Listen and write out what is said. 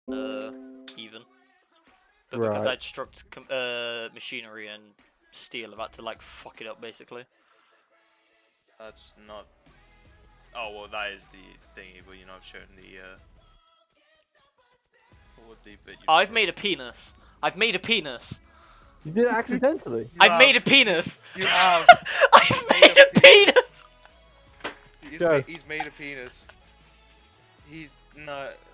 even. But because Right. I'd struck machinery and steel, I've had to like fuck it up basically. That's not. Oh well, that is the thingy, but you're not showing the. What the bit you I've made a penis. I've made a penis. You did it accidentally. I've made a penis. You have. I've made a penis. He's Go. he's made a penis. He's not.